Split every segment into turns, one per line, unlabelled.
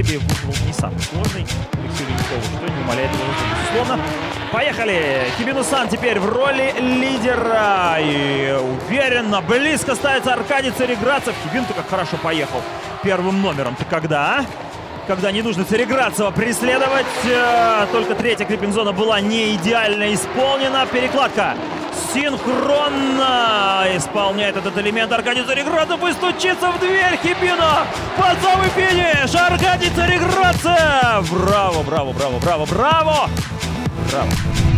жребий выпал не самый сложный Алексею Ледникову, что не умаляет его, безусловно. Поехали! Хибину-сан теперь в роли лидера. И уверенно, близко ставится Аркадий Цареградцев. Хибин-то как хорошо поехал первым номером. Ты когда, а? Когда не нужно Цареградцева преследовать. Только третья криппинг-зона была не идеально исполнена. Перекладка синхронно исполняет этот элемент Аркадий Цареградцев и стучится в дверь Хибина. Под самый финиш Аркадий Цареградцев. Браво, браво, браво, браво, браво. Браво.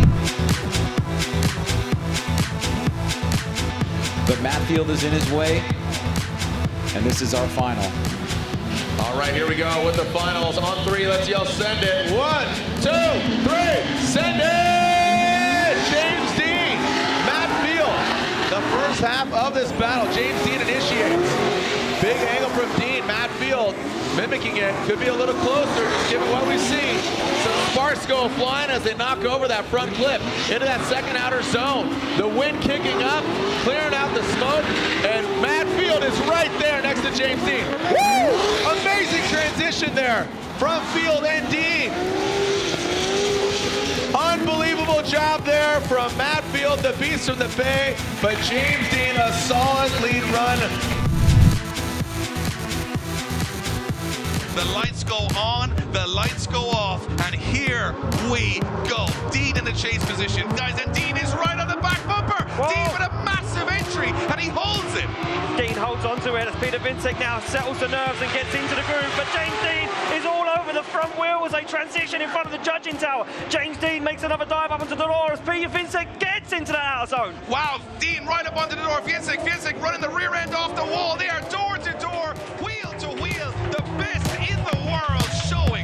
But Matt Field is in his way, and this is our final.
All right, here we go with the finals. On three, let's yell, send it. 1, 2, 3, send it! James Dean, Matt Field. The first half of this battle, James Dean initiates. Big angle from Dean, Matt Field mimicking it. Could be a little closer, just given what we see. Some sparks go flying as they knock over that front clip into that second outer zone. The wind kicking up, clearing out the smoke, and Matt Field is right there next to James Dean. Woo! Amazing transition there from Field and Dean. Unbelievable job there from Matt Field, the beast from the Bay, but James Dean, a solid lead run.
The lights go on, the lights go off, and here we go. Dean in the chase position, guys, and Dean is right on the back bumper.
Whoa.
Dean with a massive entry, and he holds it.
Dean holds on to it as Peter Vincek now settles the nerves and gets into the groove, but James Dean is all over the front wheel as they transition in front of the judging tower. James Dean makes another dive up onto the door as Peter Vincek gets into the outer zone.
Wow, Dean right up onto the door. Vincek running the rear end off the wall there, door to door, wheel to wheel, the best in the world showing.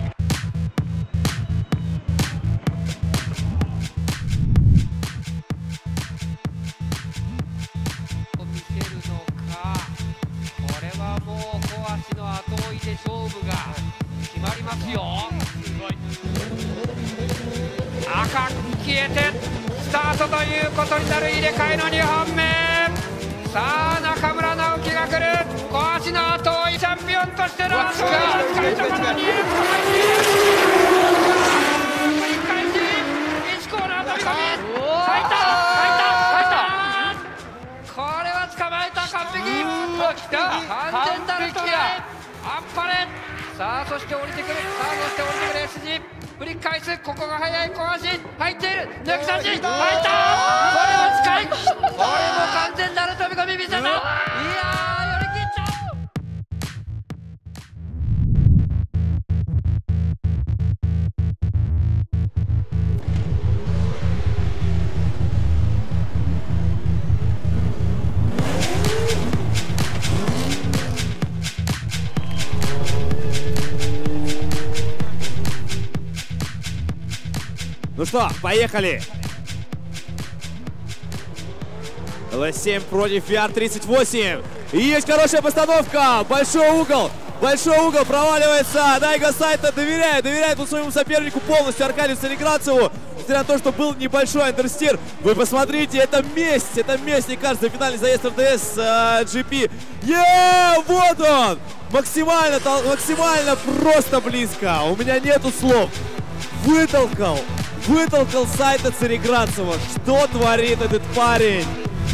Ну что, поехали! LS7 против VR38. И есть хорошая постановка. Большой угол, проваливается. Дайго Сайто доверяет он своему сопернику полностью, Аркадию Цареградцеву. Несмотря на то, что был небольшой андерстир. Вы посмотрите, это месть, мне кажется, финальный заезд РДС GP. Вот он! Максимально просто близко. У меня нету слов. Вытолкал Сайто Цареградцева. Что творит этот парень?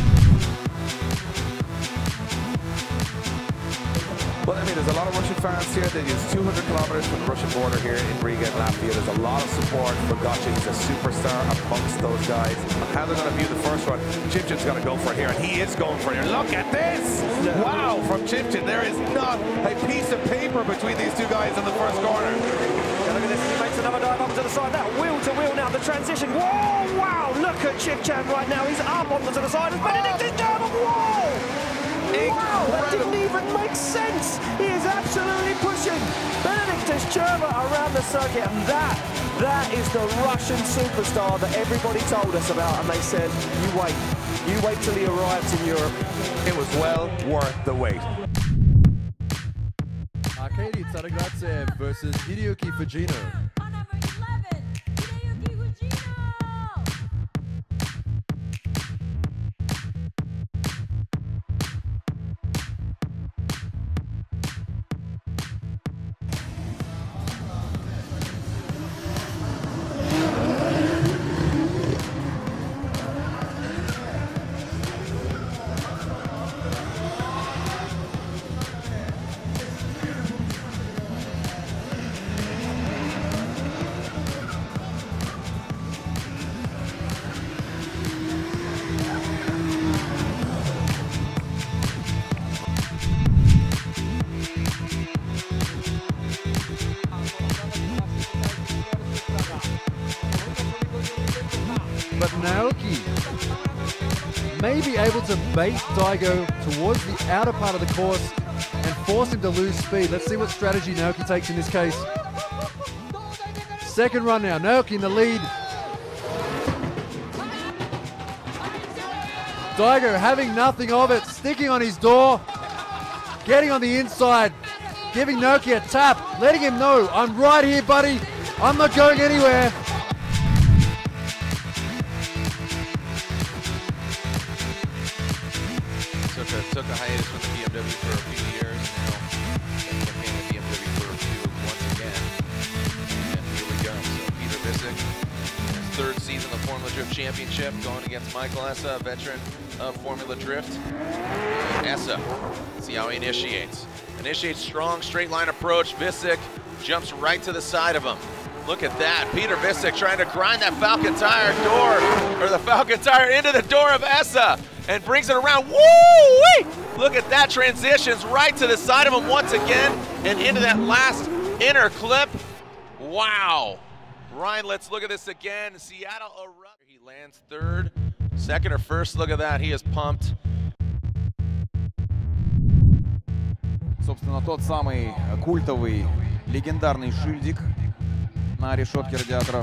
Well, I mean, there's a lot of Russian fans here. There's 200 kilometers from the Russian border here in Riga and Latvia. There's a lot of support for Gotcha. He's a superstar amongst those guys. How they're going to view the first one, Chimchin's going to go for it here, and he is going for it here. Look at this! Wow, from Chimchin. There is not a piece of paper between these two guys in the first corner.
Yeah, look at this, he makes another dive up to the side. That wheel to wheel now, the transition. Whoa, wow, look at Chimchin right now. He's up onto the side, and Benedict is down the wall! Wow, that didn't even make sense. He is absolutely pushing Benedictus Cherva around the circuit, and that is the Russian superstar that everybody told us about, and they said, you wait till he arrives in Europe.
It was well worth the wait.
Arcadi Tsaragratsev versus Hideyuki Fujino. but Naoki may be able to bait Daigo towards the outer part of the course and force him to lose speed. Let's see what strategy Naoki takes in this case. Second run now, Naoki in the lead. Daigo having nothing of it, sticking on his door, getting on the inside, giving Naoki a tap, letting him know, I'm right here, buddy. I'm not going anywhere.
Took a hiatus from the BMW for a few years. Now campaign the BMW for a few once again. And here we go. So Peter Visick, his third season of Formula Drift Championship, going against Michael Essa, a veteran of Formula Drift. Essa, see how he initiates. Initiates strong straight line approach. Visick jumps right to the side of him. Look at that, Peter Visick trying to grind that Falcon Tire door, or the Falcon Tire into the door of Essa, and brings it around. Woo-wee! Look at that, transitions right to the side of him once again, and into that last inner clip. Wow. Ryan, let's look at this again. Seattle erupt. He lands third, second or first. Look at that, he is pumped.
Собственно, тот самый культовый, легендарный шильдик на решетке радиаторов.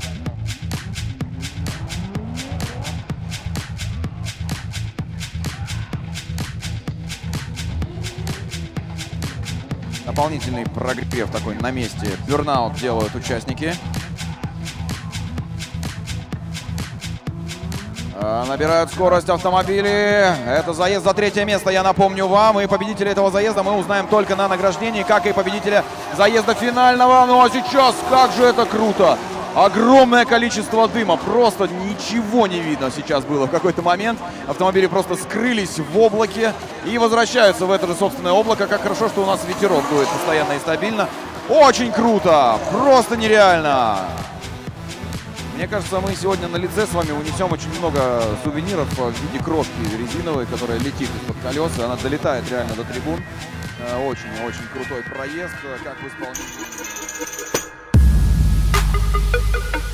Дополнительный прогрев такой на месте. Бёрнаут делают участники. Набирают скорость автомобили. Это заезд за третье место, я напомню вам. И победителя этого заезда мы узнаем только на награждении, как и победителя заезда финального. Ну а сейчас, как же это круто! Огромное количество дыма. Просто ничего не видно сейчас было в какой-то момент. Автомобили просто скрылись в облаке и возвращаются в это же собственное облако. Как хорошо, что у нас ветерок дует постоянно и стабильно. Очень круто! Просто нереально! Мне кажется, мы сегодня на лице с вами унесем очень много сувениров в виде крошки резиновой, которая летит из-под колес, и она долетает реально до трибун. Очень-очень крутой проезд, как в исполнении.